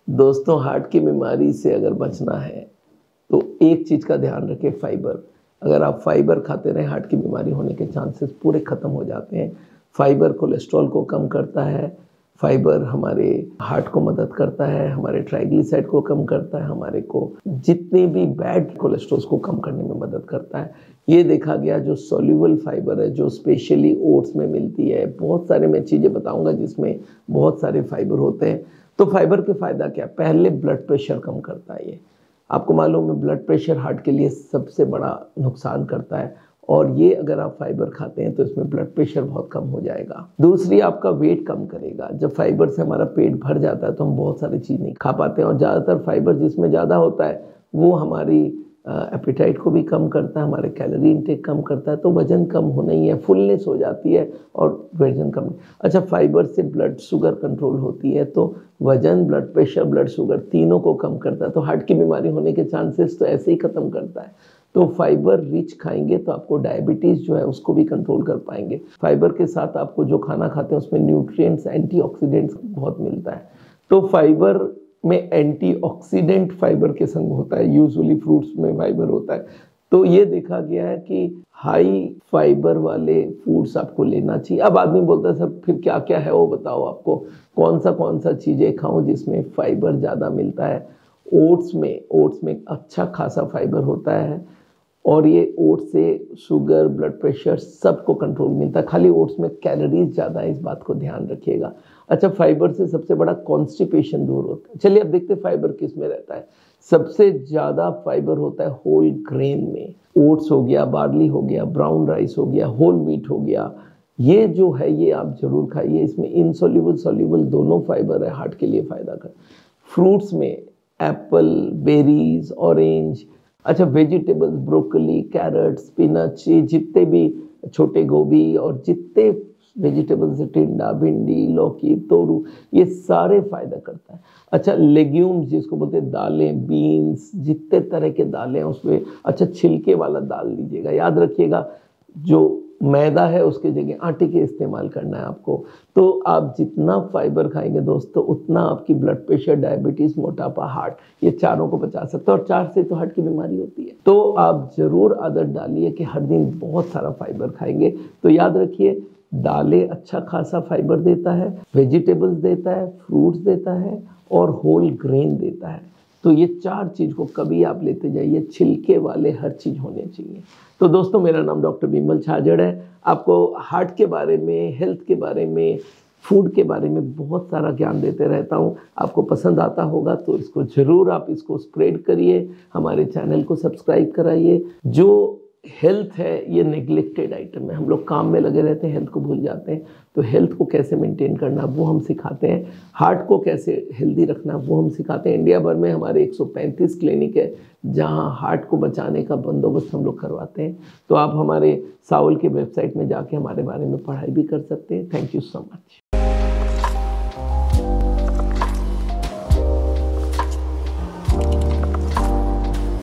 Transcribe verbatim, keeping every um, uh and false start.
दोस्तों, हार्ट की बीमारी से अगर बचना है तो एक चीज़ का ध्यान रखें, फाइबर। अगर आप फाइबर खाते रहें, हार्ट की बीमारी होने के चांसेस पूरे ख़त्म हो जाते हैं। फाइबर कोलेस्ट्रॉल को कम करता है, फाइबर हमारे हार्ट को मदद करता है, हमारे ट्राइग्लिसराइड को कम करता है, हमारे को जितने भी बैड कोलेस्ट्रॉल को कम करने में मदद करता है। ये देखा गया जो सोल्यूबल फाइबर है, जो स्पेशली ओट्स में मिलती है, बहुत सारे मैं चीज़ें बताऊंगा जिसमें बहुत सारे फाइबर होते हैं। तो फाइबर के फ़ायदा क्या? पहले ब्लड प्रेशर कम करता है। ये आपको मालूम है, ब्लड प्रेशर हार्ट के लिए सबसे बड़ा नुकसान करता है, और ये अगर आप फाइबर खाते हैं तो इसमें ब्लड प्रेशर बहुत कम हो जाएगा। दूसरी, आपका वेट कम करेगा। जब फाइबर से हमारा पेट भर जाता है तो हम बहुत सारी चीज़ नहीं खा पाते हैं, और ज़्यादातर फाइबर जिसमें ज़्यादा होता है वो हमारी एपिटाइट को भी कम करता है, हमारे कैलोरी इनटेक कम करता है, तो वजन कम होना ही है, फुलनेस हो जाती है और वजन कम। अच्छा, फाइबर से ब्लड शुगर कंट्रोल होती है, तो वजन, ब्लड प्रेशर, ब्लड शुगर तीनों को कम करता है, तो हार्ट की बीमारी होने के चांसेस तो ऐसे ही ख़त्म करता है। तो फाइबर रिच खाएंगे तो आपको डायबिटीज़ जो है उसको भी कंट्रोल कर पाएंगे। फाइबर के साथ आपको जो खाना खाते हैं उसमें न्यूट्रिएंट्स, एंटीऑक्सीडेंट्स बहुत मिलता है। तो फाइबर में एंटीऑक्सीडेंट फाइबर के संग होता है, यूजुअली फ्रूट्स में फाइबर होता है। तो ये देखा गया है कि हाई फाइबर वाले फूड्स आपको लेना चाहिए। अब आदमी बोलता है सर फिर क्या क्या है वो बताओ, आपको कौन सा कौन सा चीज़ें खाऊं जिसमें फाइबर ज़्यादा मिलता है। ओट्स में ओट्स में अच्छा खासा फाइबर होता है, और ये ओट्स से शुगर, ब्लड प्रेशर सबको कंट्रोल मिलता है। खाली ओट्स में कैलोरीज ज़्यादा है, इस बात को ध्यान रखिएगा। अच्छा, फाइबर से सबसे बड़ा कॉन्स्टिपेशन दूर होता है। चलिए अब देखते हैं फाइबर किस में रहता है। सबसे ज़्यादा फाइबर होता है होल ग्रेन में। ओट्स हो गया, बार्ली हो गया, ब्राउन राइस हो गया, होल व्हीट हो गया, ये जो है ये आप जरूर खाइए। इसमें इनसोल्यूबल, सोल्यूबल दोनों फाइबर है, हार्ट के लिए फ़ायदा कर। फ्रूट्स में एप्पल, बेरीज, ऑरेंज। अच्छा, वेजिटेबल्स, ब्रोकली, कैरेट, स्पिनच, ये जितने भी छोटे गोभी और जितने वेजिटेबल्स, टिंडा, भिंडी, लौकी, तोरू, ये सारे फायदा करता है। अच्छा, लेग्यूम्स जिसको बोलते हैं, दालें, बीन्स, जितने तरह के दालें हैं उसमें अच्छा छिलके वाला दाल लीजिएगा। याद रखिएगा, जो मैदा है उसके जगह आटे के इस्तेमाल करना है आपको। तो आप जितना फाइबर खाएंगे दोस्तों, उतना आपकी ब्लड प्रेशर, डायबिटीज़, मोटापा, हार्ट, ये चारों को बचा सकता है। और चार से तो हार्ट की बीमारी होती है। तो आप ज़रूर आदत डालिए कि हर दिन बहुत सारा फाइबर खाएंगे। तो याद रखिए, दालें अच्छा खासा फाइबर देता है, वेजिटेबल्स देता है, फ्रूट्स देता है, और होल ग्रेन देता है। तो ये चार चीज़ को कभी आप लेते जाइए, छिलके वाले हर चीज़ होने चाहिए। तो दोस्तों, मेरा नाम डॉक्टर बिमल छाजड़ है। आपको हार्ट के बारे में, हेल्थ के बारे में, फूड के बारे में बहुत सारा ज्ञान देते रहता हूँ। आपको पसंद आता होगा तो इसको ज़रूर आप इसको स्प्रेड करिए, हमारे चैनल को सब्सक्राइब कराइए। जो हेल्थ है ये नेग्लेक्टेड आइटम है, हम लोग काम में लगे रहते हैं, हेल्थ को भूल जाते हैं। तो हेल्थ को कैसे मेंटेन करना वो हम सिखाते हैं, हार्ट को कैसे हेल्दी रखना वो हम सिखाते हैं। इंडिया भर में हमारे एक सौ पैंतीस क्लिनिक है जहां हार्ट को बचाने का बंदोबस्त हम लोग करवाते हैं। तो आप हमारे सावल के वेबसाइट में जाके हमारे बारे में पढ़ाई भी कर सकते हैं। Thank you so much.